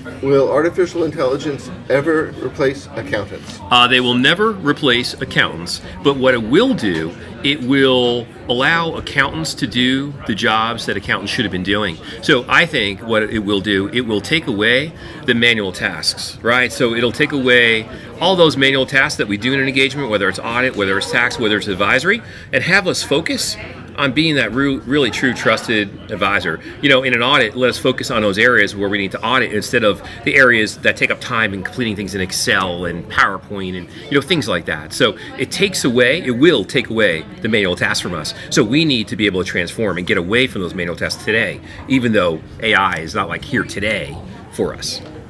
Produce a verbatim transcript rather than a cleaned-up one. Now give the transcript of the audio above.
Will artificial intelligence ever replace accountants? Uh, they will never replace accountants, but what it will do, it will allow accountants to do the jobs that accountants should have been doing. So I think what it will do, it will take away the manual tasks, right? So it'll take away all those manual tasks that we do in an engagement, whether it's audit, whether it's tax, whether it's advisory, and have us focus on being that re really true trusted advisor. You know, in an audit, let us focus on those areas where we need to audit instead of the areas that take up time in completing things in Excel and PowerPoint and, you know, things like that. So it takes away, it will take away the manual tasks from us. So we need to be able to transform and get away from those manual tasks today, even though A I is not like here today for us.